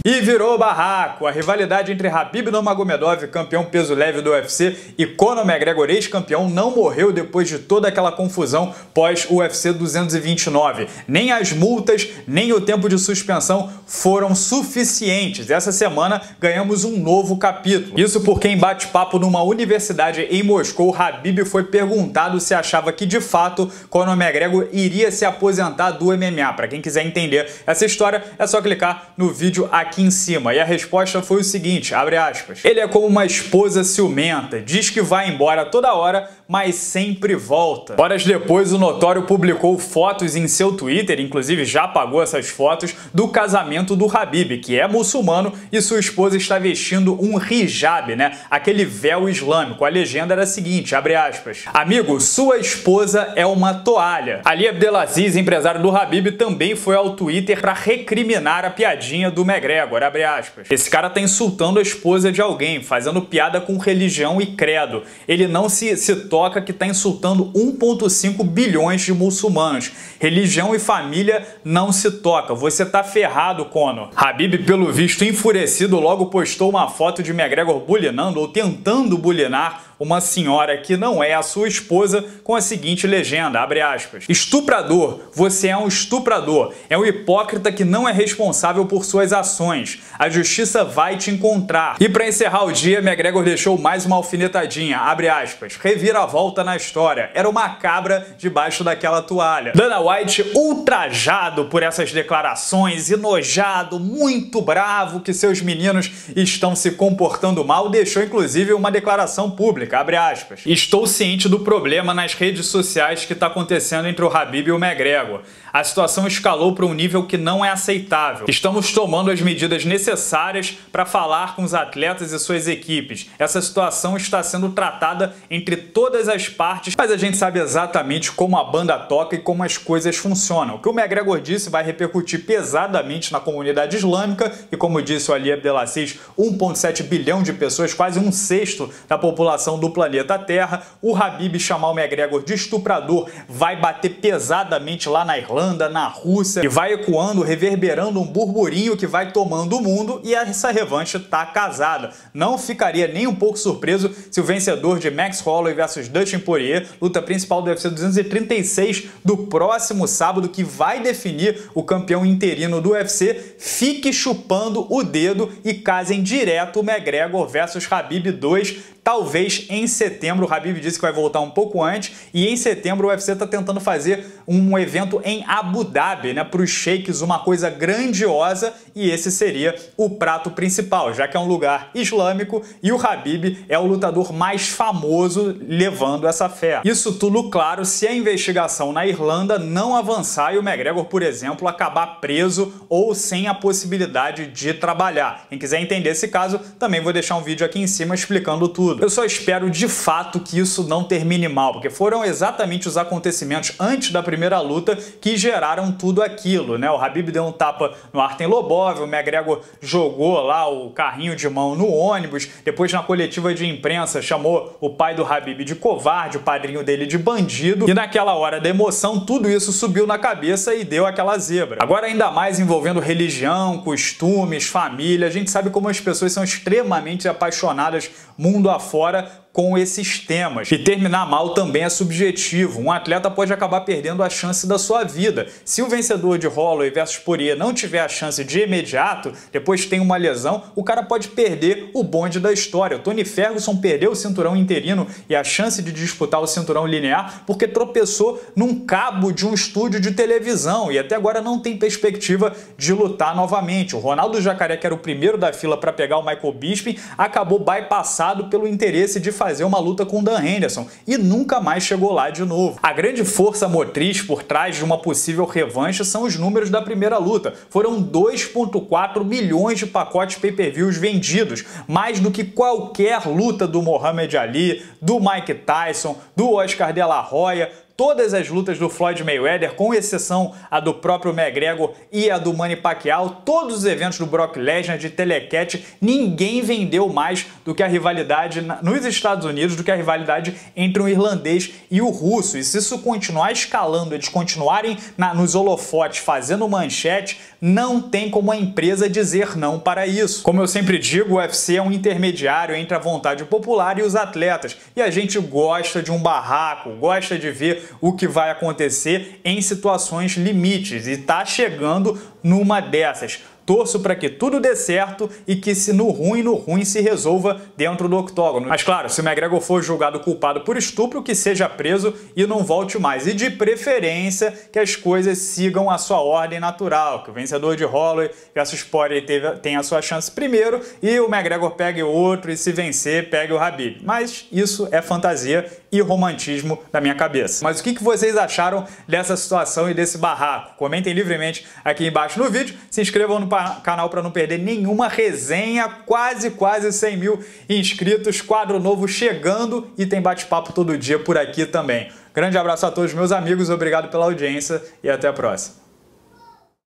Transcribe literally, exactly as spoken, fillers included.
E virou barraco. A rivalidade entre Khabib Nurmagomedov, campeão peso leve do U F C, e Conor McGregor, ex-campeão, não morreu depois de toda aquela confusão pós-U F C duzentos e vinte e nove. Nem as multas, nem o tempo de suspensão foram suficientes. Essa semana ganhamos um novo capítulo. Isso porque em bate-papo numa universidade em Moscou, Khabib foi perguntado se achava que de fato Conor McGregor iria se aposentar do M M A. Para quem quiser entender essa história, é só clicar no vídeo aqui em cima. E a resposta foi o seguinte, abre aspas: ele é como uma esposa ciumenta, diz que vai embora toda hora, mas sempre volta. Horas depois, o notório publicou fotos em seu Twitter, inclusive já apagou essas fotos, do casamento do Khabib, que é muçulmano, e sua esposa está vestindo um hijab, né? Aquele véu islâmico. A legenda era a seguinte, abre aspas: amigo, sua esposa é uma toalha. Ali Abdelaziz, empresário do Khabib, também foi ao Twitter para recriminar a piadinha do McGregor, abre aspas. Esse cara tá insultando a esposa de alguém, fazendo piada com religião e credo. Ele não se, se toca que tá insultando um vírgula cinco bilhões de muçulmanos. Religião e família não se toca. Você tá ferrado, Conor. Khabib, pelo visto enfurecido, logo postou uma foto de McGregor bulinando ou tentando bulinar uma senhora que não é a sua esposa, com a seguinte legenda, abre aspas: estuprador, você é um estuprador, é um hipócrita que não é responsável por suas ações, a justiça vai te encontrar. E para encerrar o dia, McGregor deixou mais uma alfinetadinha, abre aspas: reviravolta na história, era uma cabra debaixo daquela toalha. Dana White, ultrajado por essas declarações, enojado, muito bravo que seus meninos estão se comportando mal, deixou inclusive uma declaração pública, abre aspas: estou ciente do problema nas redes sociais que está acontecendo entre o Khabib e o McGregor. A situação escalou para um nível que não é aceitável. Estamos tomando as medidas necessárias para falar com os atletas e suas equipes. Essa situação está sendo tratada entre todas as partes, mas a gente sabe exatamente como a banda toca e como as coisas funcionam. O que o McGregor disse vai repercutir pesadamente na comunidade islâmica e, como disse o Ali Abdelaziz, um vírgula sete bilhão de pessoas, quase um sexto da população do planeta Terra. O Khabib chamar o McGregor de estuprador vai bater pesadamente lá na Irlanda, na Rússia, e vai ecoando, reverberando um burburinho que vai tomando o mundo, e essa revanche tá casada. Não ficaria nem um pouco surpreso se o vencedor de Max Holloway versus Dustin Poirier, luta principal do U F C duzentos e trinta e seis do próximo sábado, que vai definir o campeão interino do U F C, fique chupando o dedo e casem direto o McGregor versus Khabib dois, talvez em setembro. O Khabib disse que vai voltar um pouco antes, e em setembro o U F C está tentando fazer um evento em Abu Dhabi, né, para os sheiks, uma coisa grandiosa, e esse seria o prato principal, já que é um lugar islâmico e o Khabib é o lutador mais famoso levando essa fé. Isso tudo, claro, se a investigação na Irlanda não avançar e o McGregor, por exemplo, acabar preso ou sem a possibilidade de trabalhar. Quem quiser entender esse caso, também vou deixar um vídeo aqui em cima explicando tudo. Eu só espero de fato que isso não termine mal, porque foram exatamente os acontecimentos antes da primeira luta que geraram tudo aquilo, né? O Khabib deu um tapa no Artem Lobov, o McGregor jogou lá o carrinho de mão no ônibus, depois na coletiva de imprensa chamou o pai do Khabib de covarde, o padrinho dele de bandido, e naquela hora da emoção tudo isso subiu na cabeça e deu aquela zebra. Agora, ainda mais envolvendo religião, costumes, família, a gente sabe como as pessoas são extremamente apaixonadas mundo afora com esses temas. E terminar mal também é subjetivo. Um atleta pode acabar perdendo a chance da sua vida. Se o vencedor de Holloway versus Poirier não tiver a chance de imediato, depois tem uma lesão, o cara pode perder o bonde da história. O Tony Ferguson perdeu o cinturão interino e a chance de disputar o cinturão linear porque tropeçou num cabo de um estúdio de televisão e até agora não tem perspectiva de lutar novamente. O Ronaldo Jacaré, que era o primeiro da fila para pegar o Michael Bisping, acabou bypassado pelo interesse de fazer fazer uma luta com Dan Henderson e nunca mais chegou lá de novo. A grande força motriz por trás de uma possível revanche são os números da primeira luta. Foram dois vírgula quatro milhões de pacotes pay-per-views vendidos, mais do que qualquer luta do Muhammad Ali, do Mike Tyson, do Oscar de la Hoya. todas as lutas do Floyd Mayweather, com exceção a do próprio McGregor e a do Manny Pacquiao, todos os eventos do Brock Lesnar, de Telecat, ninguém vendeu mais do que a rivalidade nos Estados Unidos, do que a rivalidade entre o irlandês e o russo. E se isso continuar escalando, eles continuarem na, nos holofotes fazendo manchete, não tem como a empresa dizer não para isso. Como eu sempre digo, o U F C é um intermediário entre a vontade popular e os atletas. E a gente gosta de um barraco, gosta de ver o que vai acontecer em situações limites. E tá chegando numa dessas. Torço para que tudo dê certo e que se no ruim, no ruim se resolva dentro do octógono. Mas claro, se o McGregor for julgado culpado por estupro, que seja preso e não volte mais. E de preferência que as coisas sigam a sua ordem natural, que o vencedor de Holloway versus Poirier tenha a sua chance primeiro e o McGregor pegue outro e, se vencer, pegue o Khabib. Mas isso é fantasia e romantismo da minha cabeça. Mas o que vocês acharam dessa situação e desse barraco? Comentem livremente aqui embaixo no vídeo, se inscrevam no canal para não perder nenhuma resenha, quase, quase cem mil inscritos, quadro novo chegando e tem bate-papo todo dia por aqui também. Grande abraço a todos meus amigos, obrigado pela audiência e até a próxima.